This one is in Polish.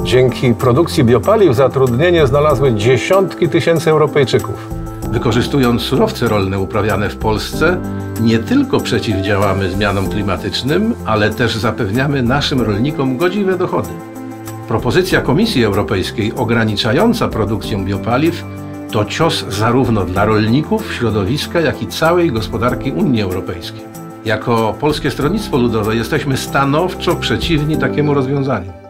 Dzięki produkcji biopaliw zatrudnienie znalazły dziesiątki tysięcy Europejczyków. Wykorzystując surowce rolne uprawiane w Polsce, nie tylko przeciwdziałamy zmianom klimatycznym, ale też zapewniamy naszym rolnikom godziwe dochody. Propozycja Komisji Europejskiej ograniczająca produkcję biopaliw to cios zarówno dla rolników, środowiska, jak i całej gospodarki Unii Europejskiej. Jako Polskie Stronnictwo Ludowe jesteśmy stanowczo przeciwni takiemu rozwiązaniu.